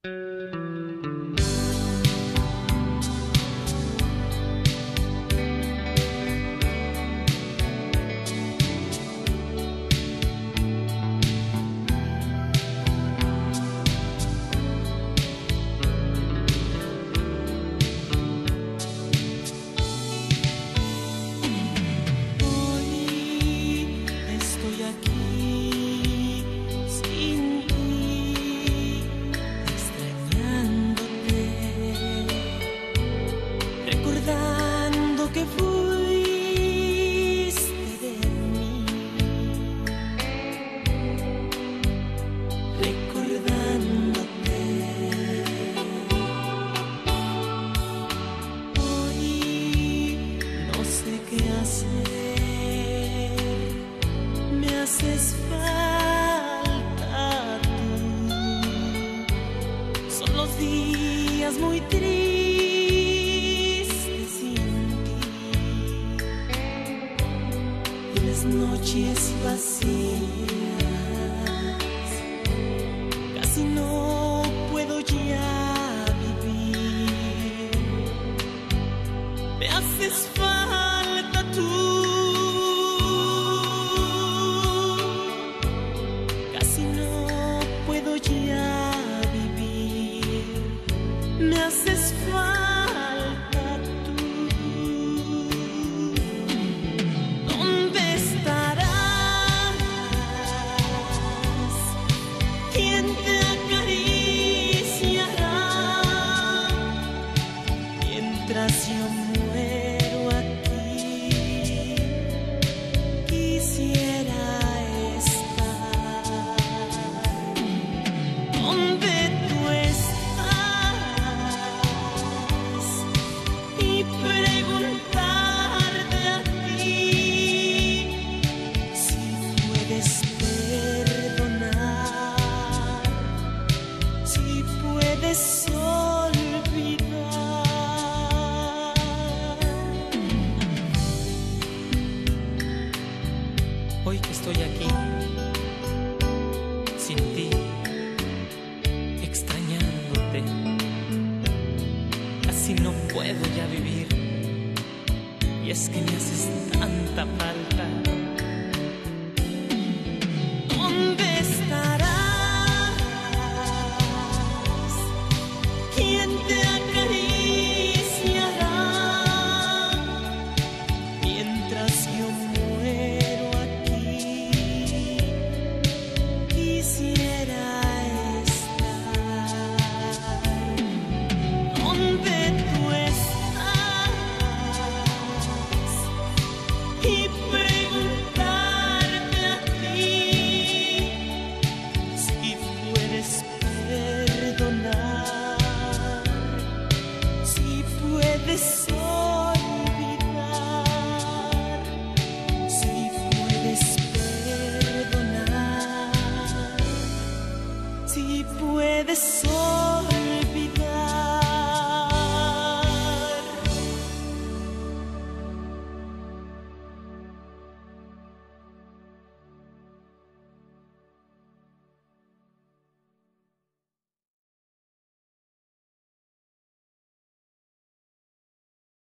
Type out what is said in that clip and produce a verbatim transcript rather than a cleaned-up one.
Que fuiste de mí, recordándote. Hoy no sé qué hacer, me haces falta tú. Son los días muy tristes, noches vacías, casi no puedo ya vivir. Me haces falta tú, casi no puedo ya vivir. Me haces falta. Mientras yo muero aquí, quisiera estar donde tú estás y preguntarte a ti si puedes perdonar, si puedes olvidar. Hoy que estoy aquí, sin ti, extrañándote, así no puedo ya vivir. Y es que me haces tanta falta.